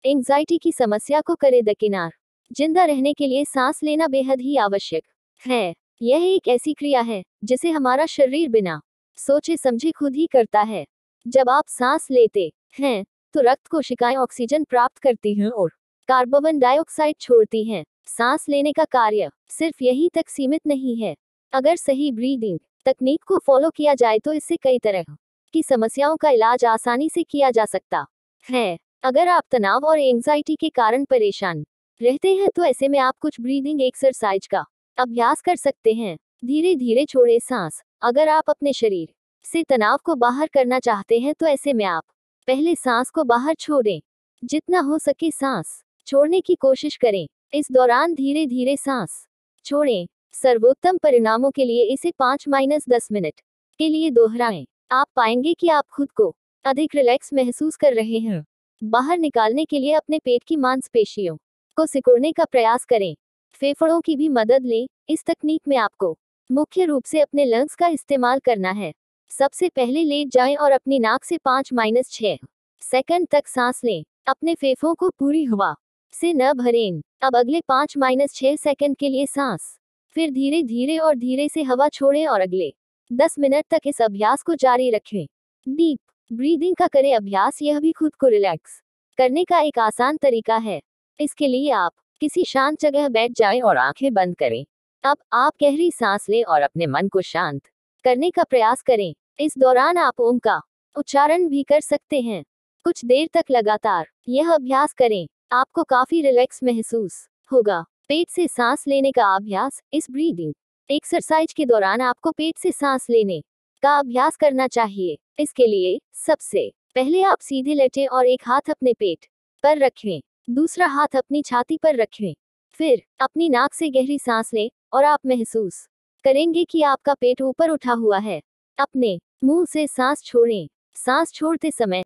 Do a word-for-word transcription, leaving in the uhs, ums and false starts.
Anxiety की समस्या को करे दरकिनार। जिंदा रहने के लिए सांस लेना बेहद ही आवश्यक है। यह एक ऐसी क्रिया है जिसे हमारा शरीर बिना सोचे समझे खुद ही करता है। जब आप सांस लेते हैं तो रक्त कोशिकाएं ऑक्सीजन प्राप्त करती हैं और कार्बन डाइऑक्साइड छोड़ती हैं। सांस लेने का कार्य सिर्फ यहीं तक सीमित नहीं है। अगर सही ब्रीदिंग तकनीक को फॉलो किया जाए तो इससे कई तरह की समस्याओं का इलाज आसानी से किया जा सकता है। अगर आप तनाव और एंजाइटी के कारण परेशान रहते हैं तो ऐसे में आप कुछ ब्रीदिंग एक्सरसाइज का अभ्यास कर सकते हैं। धीरे धीरे छोड़े सांस। अगर आप अपने शरीर से तनाव को बाहर करना चाहते हैं तो ऐसे में आप पहले सांस को बाहर छोड़ें। जितना हो सके सांस छोड़ने की कोशिश करें। इस दौरान धीरे धीरे सांस छोड़ें। सर्वोत्तम परिणामों के लिए इसे पाँच माइनस दस मिनट के लिए दोहराएं। आप पाएंगे कि आप खुद को अधिक रिलैक्स महसूस कर रहे हैं। बाहर निकालने के लिए अपने पेट की मांसपेशियों को सिकुड़ने का प्रयास करें। फेफड़ों की भी मदद लें। इस तकनीक में आपको मुख्य रूप से अपने लंग्स का इस्तेमाल करना है। सबसे पहले लेट जाएं और अपनी नाक से पाँच माइनस छः सेकंड तक सांस लें। अपने फेफड़ों को पूरी हवा से न भरें। अब अगले पाँच माइनस छः सेकंड के लिए सांस, फिर धीरे धीरे और धीरे से हवा छोड़ें और अगले दस मिनट तक इस अभ्यास को जारी रखें। डीप ब्रीदिंग का करें अभ्यास। यह भी खुद को रिलैक्स करने का एक आसान तरीका है। इसके लिए आप किसी शांत जगह बैठ जाएं और आंखें बंद करें। अब आप गहरी सांस लें और अपने मन को शांत करने का प्रयास करें। इस दौरान आप ओम का उच्चारण भी कर सकते हैं। कुछ देर तक लगातार यह अभ्यास करें। आपको काफी रिलैक्स महसूस होगा। पेट से सांस लेने का अभ्यास। इस ब्रीदिंग एक्सरसाइज के दौरान आपको पेट से सांस लेने का अभ्यास करना चाहिए। इसके लिए सबसे पहले आप सीधे लेटें और एक हाथ अपने पेट पर रखें, दूसरा हाथ अपनी छाती पर रखें। फिर अपनी नाक से गहरी सांस लें और आप महसूस करेंगे कि आपका पेट ऊपर उठा हुआ है। अपने मुंह से सांस छोड़ें। सांस छोड़ते समय